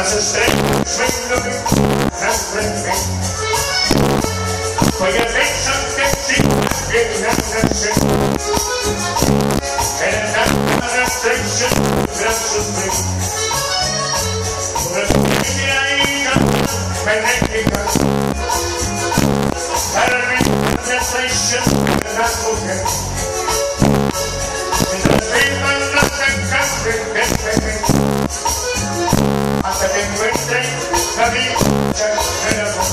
Las estrellas me frente. Voy a pensar que sí, que nada sé. En la restricción, gran sufrir. Una pequeña magnética. Para mí, la restricción de la mujer. Mientras vivan las encantes del pequeño. Hasta que encuentren la dicha del amor.